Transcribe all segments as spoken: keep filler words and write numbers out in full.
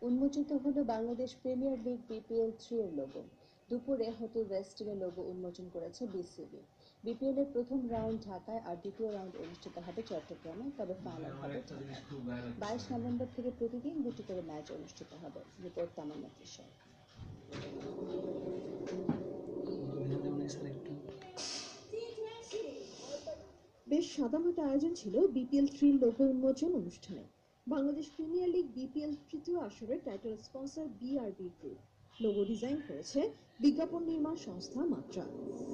উন্মোচিত হলো Bangladesh premier league BPL three এর লোগো। দুপুরে হোটেল ওয়েস্টিনের লোগো উন্মোচন করেছে বিসিবি। বিপিএল এর প্রথম রাউন্ড ঢাকায় আর দ্বিতীয় রাউন্ড অনুষ্ঠিত হবে চট্টগ্রামে, তবে ফাইনাল হবে ঢাকায়। বাইশ নভেম্বর থেকে প্রতিদিন দুটি করে ম্যাচ অনুষ্ঠিত হবে। রিপোর্ট তামান্না তৃষা। বেশ সাদামাটা আয়োজন ছিল বিপিএল থ্রির লোগো উন্মোচন অনুষ্ঠানে। বাংলাদেশ প্রিমিয়ার লিগ বিপিএল তৃতীয় আসরের title sponsor BRB group. Logo design করেছে বিজ্ঞাপন নির্মাণ সংস্থা মাত্রা।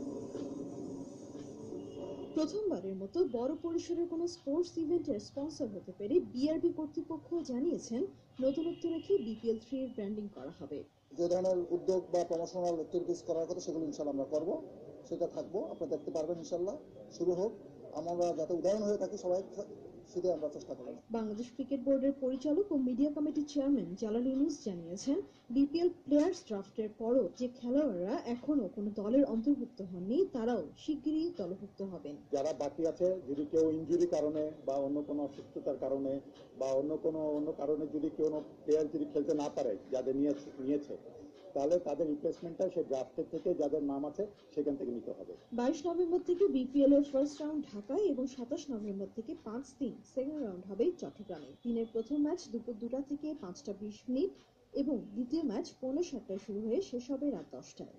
প্রথমবারের মতো বড় পরিসরের কোনো স্পোর্টস ইভেন্টের স্পন্সর হতে পেরে বিআরবি কর্তৃপক্ষ জানিয়েছেন নতুনত্ব রেখে বিপিএল থ্রি এর ব্র্যান্ডিং করা হবে। যে ধরনের উদ্যোগ বা প্রমোশনাল অ্যাক্টিভিটিস করার কথা সেগুলো ইনশাল্লাহ আমরা করবো, সেটা থাকবো, আপনারা দেখতে পারবেন ইনশাল্লাহ। শুরু হোক, আমরা যাতে উদাহরণ হয়ে থাকি সবাই, সেটাই আমরা চেষ্টা করব। বাংলাদেশ ক্রিকেট বোর্ডের পরিচালক ও মিডিয়া কমিটির চেয়ারম্যান জালাল ইউনুস জানিয়েছেন, বিপিএল প্লেয়ার্স ড্রাফটের পরও যে খেলোয়াড়রা এখনো কোনো দলের অন্তর্ভুক্ত হননি তারাও শিগগিরই দলভুক্ত হবেন। যারা বাকি আছে, যদি কেউ ইনজুরি কারণে বা অন্য কোনো অসুস্থতার কারণে বা অন্য কোনো অন্য কারণে যদি কেউ প্লেয়ার যদি খেলতে না পারে, যাদের নিয়েছে তাহলে তাদের রিপ্লেসমেন্টটা সে ড্রাফটের থেকে যাদের নাম আছে সেখান থেকে নিতে হবে। বাইশ নভেম্বর থেকে বিপিএল এর ফার্স্ট রাউন্ড ঢাকায় এবং সাতাশ নভেম্বর থেকে পাঁচ দিন সেকেন্ড রাউন্ড হবে চট্টগ্রামে। দিনের প্রথম ম্যাচ দুপুর দুটা থেকে পাঁচটা বিশ মিনিট এবং দ্বিতীয় ম্যাচ পৌনে সাতটায় শুরু হয়ে শেষ হবে রাত দশটায়।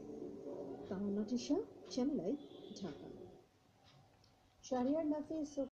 Tamanna Trisha, channel I, Dhaka. Shahriar Nafis